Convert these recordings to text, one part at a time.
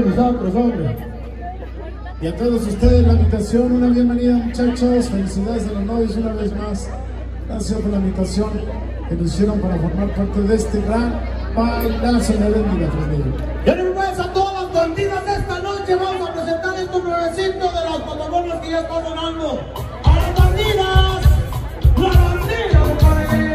nosotros, hombre. Y a todos ustedes la invitación, una bienvenida, muchachos. Felicidades a los novios una vez más. Gracias por la invitación que nos hicieron para formar parte de este gran bailazo de Avenida Fresnillo. Y ahora pues a todas las bandidas de esta noche vamos a presentar estos nuevecitos de las plataformas que ya están sonando. ¡A las bandidas! ¡La bandida, compadre!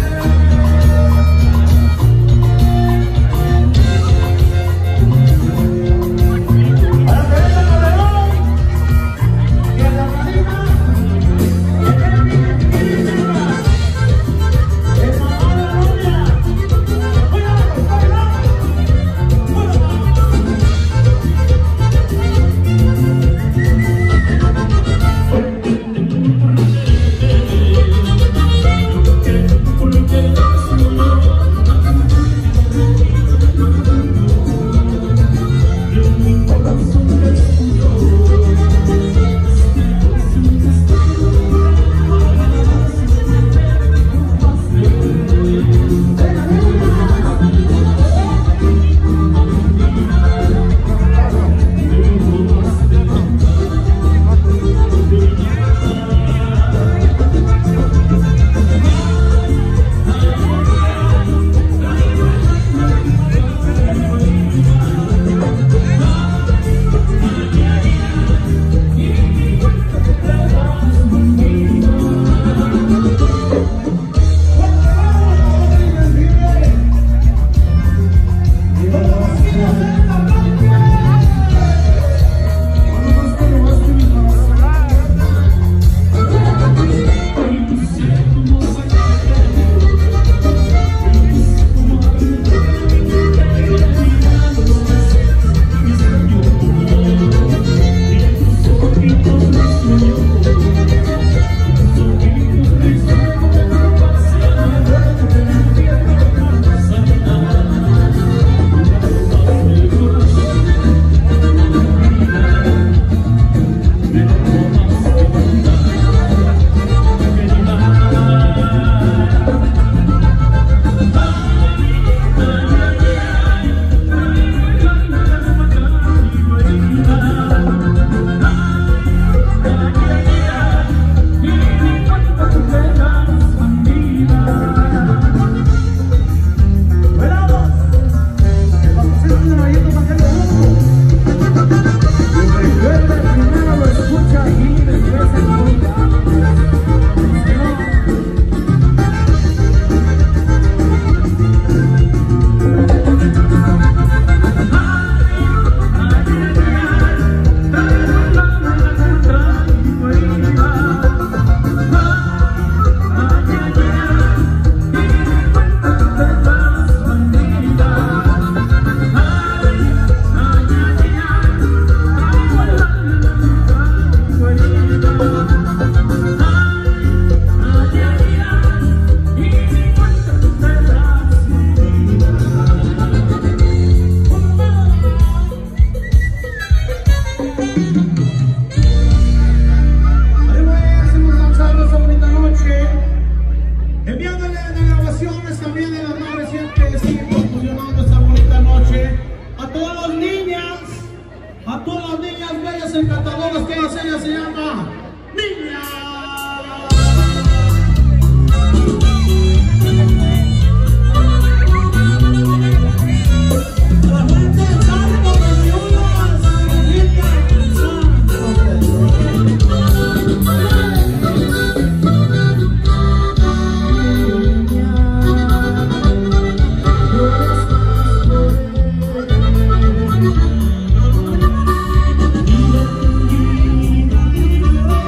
Encantadoras, todas ellas se llama Niña. Niña,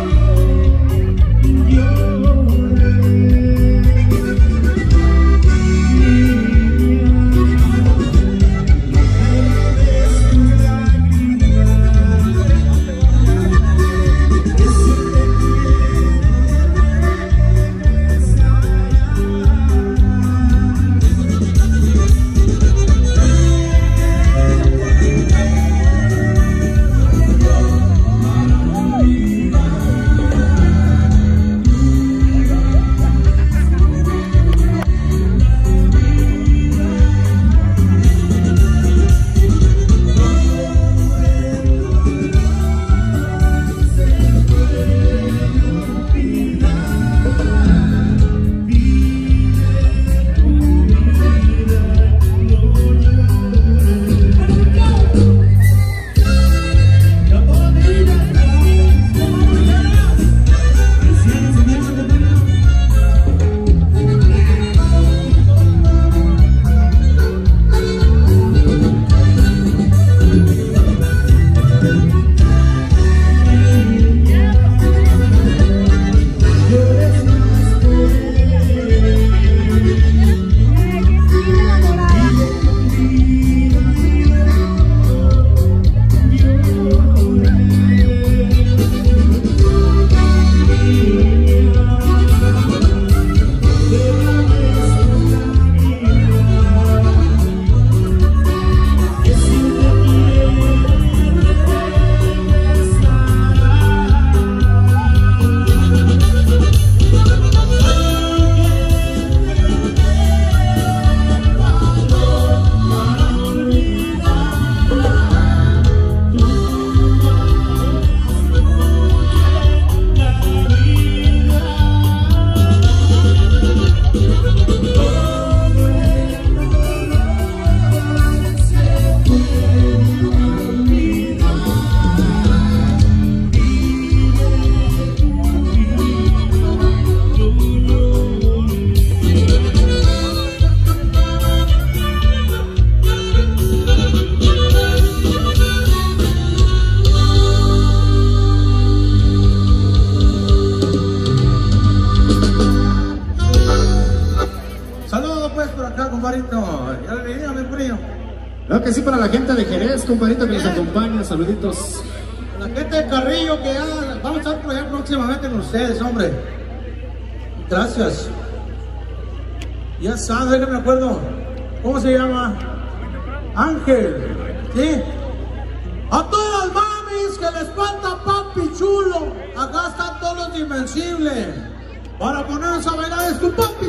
Claro que sí, para la gente de Jerez, compadrito, que nos acompaña, saluditos. La gente de Carrillo, que ya vamos a estar por allá próximamente con ustedes, hombre. Gracias. Ya sabes, déjame me acuerdo. ¿Cómo se llama? Ángel. ¿Sí? A todas las mamis que les falta papi chulo, acá están todos los invencibles. Para ponernos a bailar es tu papi,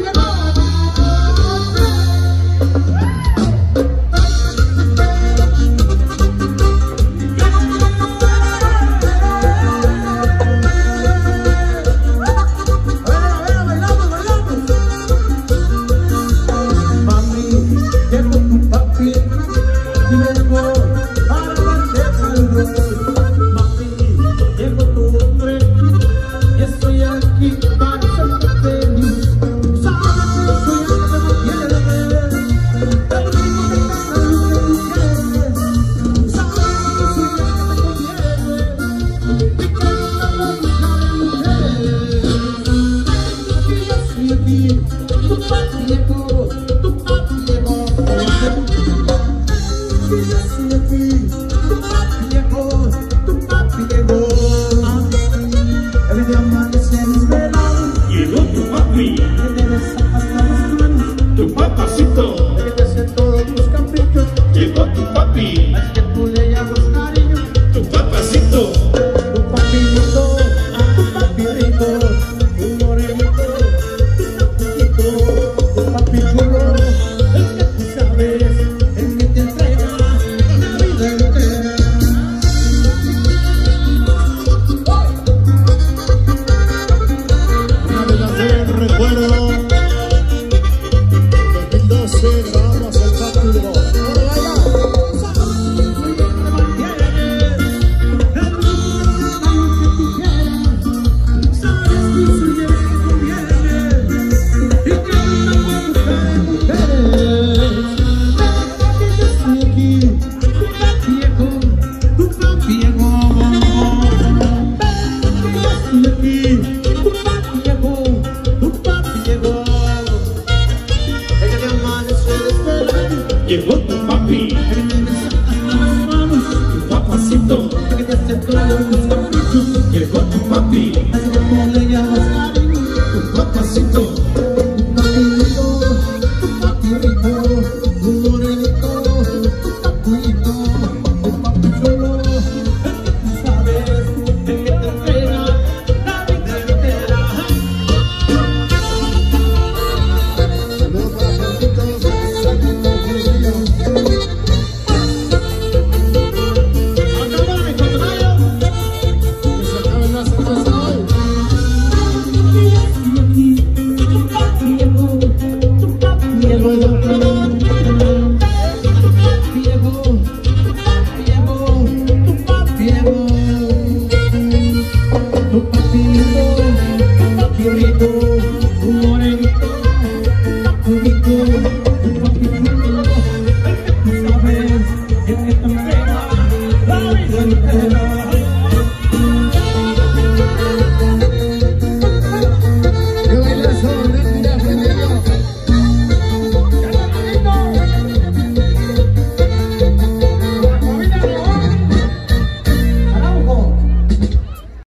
Llegó tu papi, tu papacito. Llegó tu papi, tu papacito. Viejo